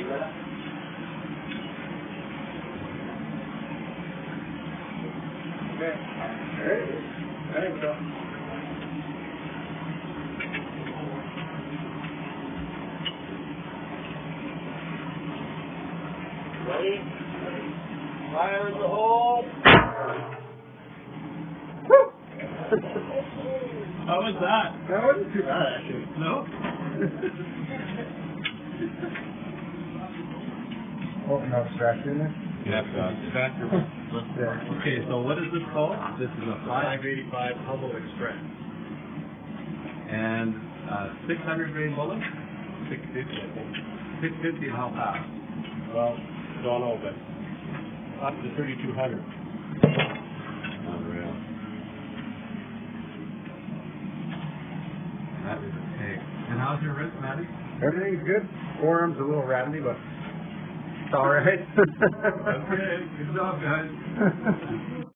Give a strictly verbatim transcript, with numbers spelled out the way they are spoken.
Okay. There we go. Ready? Fire in the hole. How was that? That wasn't too bad, actually. No? Oh, no extractor in there? Yeah, extractor. Okay, so what is this called? This is a five eighty-five Hubel Express. And uh, six hundred grain bullet? six fifty, I think. six fifty and how fast? Well, don't know, but up to thirty-two hundred. Unreal. That is a pig. And how's your wrist, Matty? Everything's good. Forearm's a little rattly, but it's all right. Okay, good job, guys.